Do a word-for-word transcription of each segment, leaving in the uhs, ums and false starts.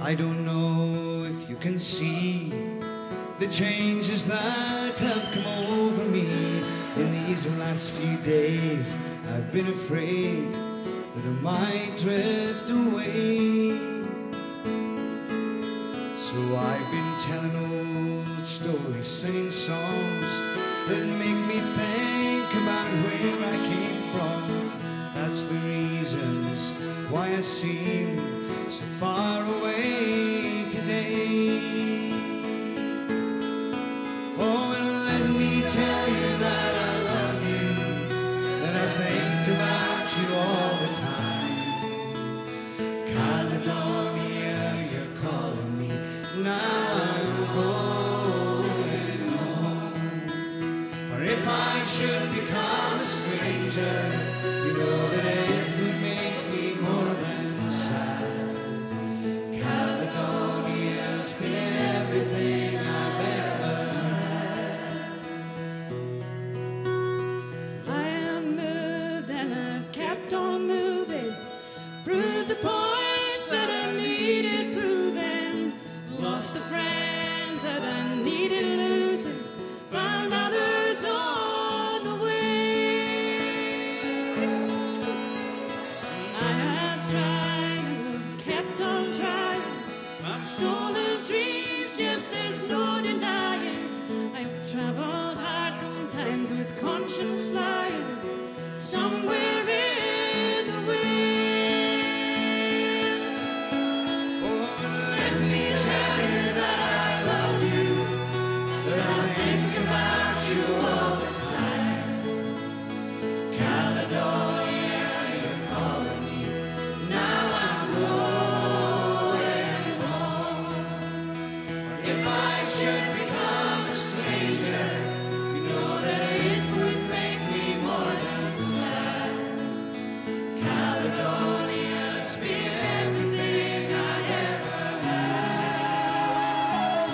I don't know if you can see the changes that have come over me in these last few days. I've been afraid that I might drift away. So I've been telling old stories, singing songs that make me think about where I came from. That's the reasons why I seem so far away today. Oh, and let me tell you that I love you, that I think about you all the time. Caledonia, you're calling me, now I'm going home. For if I should become a stranger, you know that it would make me more than sad. Caledonia's been everything I've ever had. I have moved and I've kept on moving, proved the points that I needed proving, lost the friends that I needed losing, found others on the way. I have tried and I've kept on trying, I've stolen dreams, yes, there's no denying. I've traveled hard sometimes with conscience flying, somewhere in the wind. Oh, let me tell you that I love you, that I think about you all the time. Caledonia, you're calling me, now I'm going home. For if I should become a stranger, you know that it would make me more than sad. Caledonia's been everything I ever had.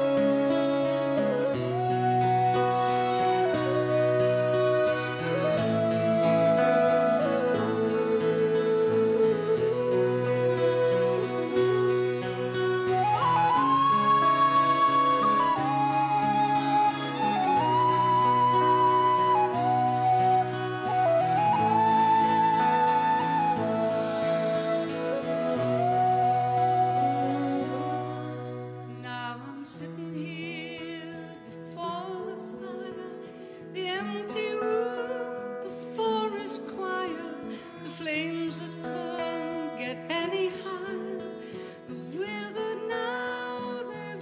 Now I'm sitting here before the fire, the empty room, the forest choir, the flames that couldn't get any higher, the river now they've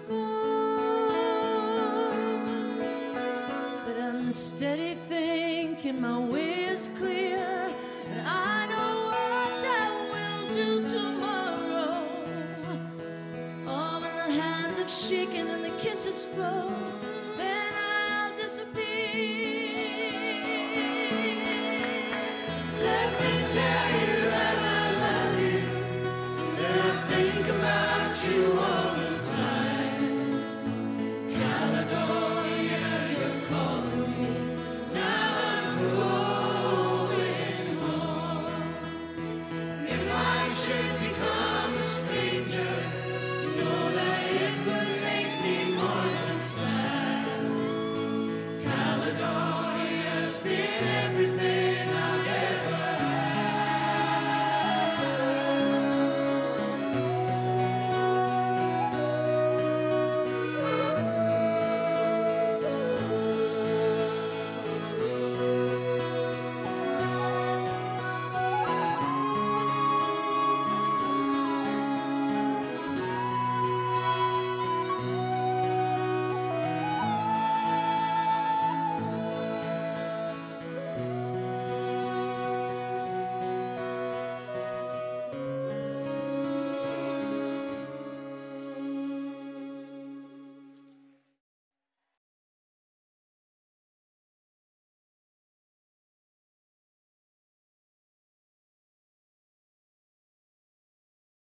gone. But I'm steady thinking my way is clear, and I know what I will do tomorrow. Oh, when the hands have shaken and the kisses flow,